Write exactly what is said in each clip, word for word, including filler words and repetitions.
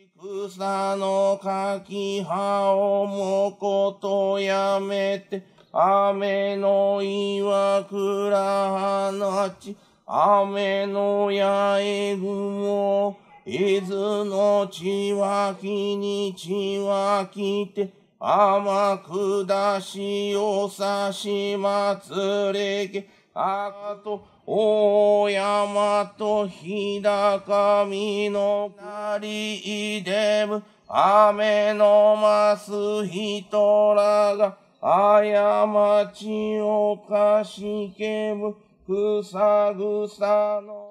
草の柿葉をもことやめて、雨の岩倉放ち、雨の八重雲、伊豆のちわきにちわきて、天下しおさし祭れけ、あと大山と日高みのなりいでむ、雨のます人らが、過ちをかしけむ、ふさぐさの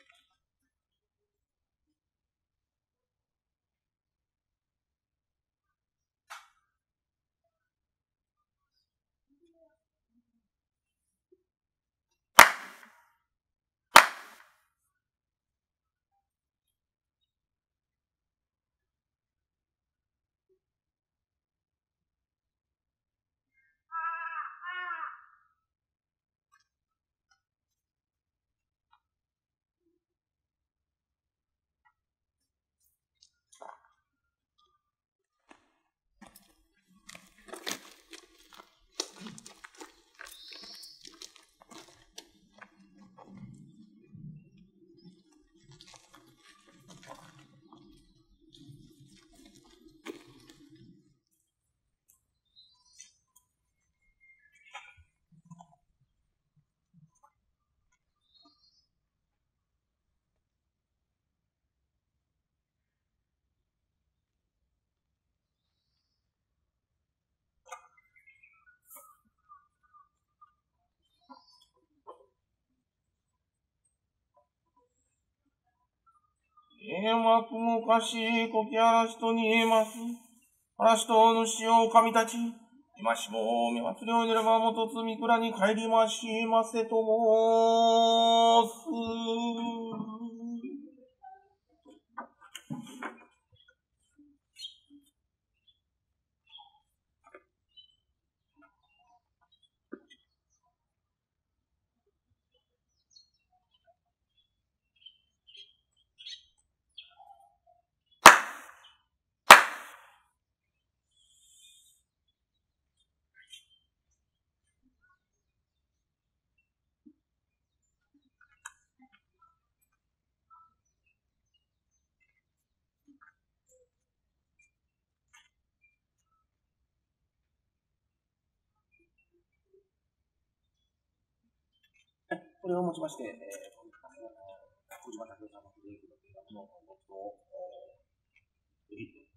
えまくもかしこき嵐とにえます。嵐と主を神たち。今しも目祭りを入れば元津みくらに帰りましませと申す。これをもちまして、えー、小島武夫さんのフレークの計画のことを、